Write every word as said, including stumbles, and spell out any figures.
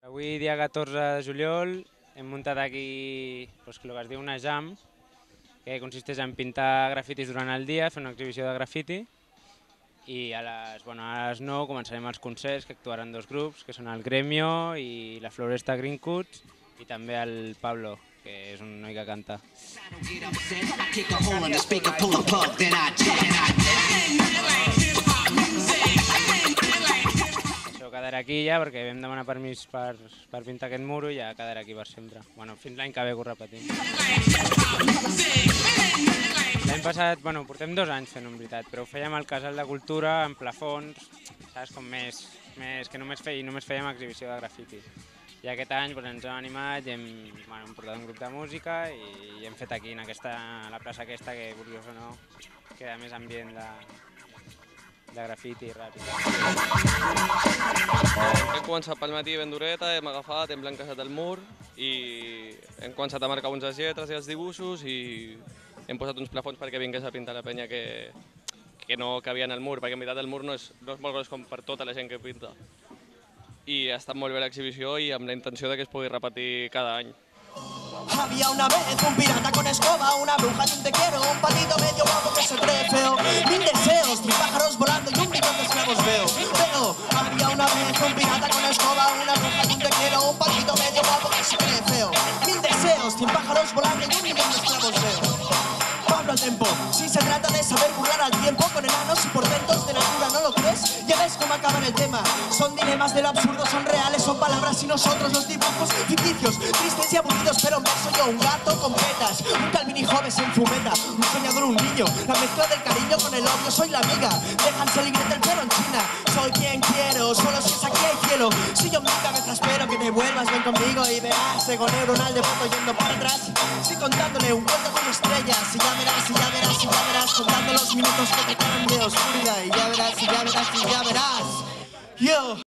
Avui, dia catorze de juliol, hem muntat aquí doncs, el que es diu una jam, que consisteix en pintar grafitis durant el dia, fer una exhibició de grafiti, i a les, bueno, a les nou començarem els concerts, que actuaran dos grups, que són el Gremio i la Floresta Green Cuts, i també el Pablo, que és un noi que canta. Això quedarà aquí ja, perquè vam demanar permís per, per pintar aquest muro i ja quedarà aquí per sempre. Bueno, fins l'any que ve que ho repetim. L'any passat, bueno, portem dos anys fent, en veritat, però ho fèiem al Casal de Cultura, en plafons, saps, com més, més que només, feia, només fèiem exhibició de grafiti. I aquest any doncs, ens hem animat i hem, bueno, hem portat un grup de música i, i hem fet aquí, en aquesta, a la plaça aquesta, que curiós o no, queda més ambient de, de grafiti i rap. Hem començat pel matí ben dureta, hem agafat, hem blanquejat el mur i hem començat a marcar uns les lletres i els dibuixos i hem posat uns plafons perquè vingués a pintar la penya que, que no cabia en el mur, perquè en veritat el mur no és, no és molt gros com per tota la gent que pinta. I ha estat molt bé l'exhibició i amb la intenció de que es pugui repetir cada any. Había una vez un pirata con escoba, una bruja y un te quiero, un patito medio guapo que se cree feo, mil deseos, mil pájaros volando y un millón de esclavos veo. Pero había una vez un pirata con escoba, una bruja y un te quiero, un patito medio guapo que se cree feo, mil deseos, mil pájaros volando y un millón de esclavos veo. Pablo al tempo, si se trata de saber burlar al tiempo con enanos y portentos de natura, ¿no lo crees? Ya ves cómo acaba el tema. Son dilemas de lo absurdo, son reales, son palabras y nosotros los dibujos ficticios, tristes y aburridos, pero en verso yo un gato con petas, un Calvin y Hobbes en fumeta, un soñador, un niño, la mezcla del cariño con el odio, soy la amiga, déjanse libre del perro en China, soy quien quiero, solo si es aquí hay cielo, si yo en mi cabeza espero que te vuelvas, ven conmigo y verás, ego neuronal de foto yendo para atrás, si contándole un cuento con estrellas, y ya verás, y ya verás, y ya verás, contando los minutos que te quedan de oscuridad, y ya verás, y ya verás, y ya verás, yo.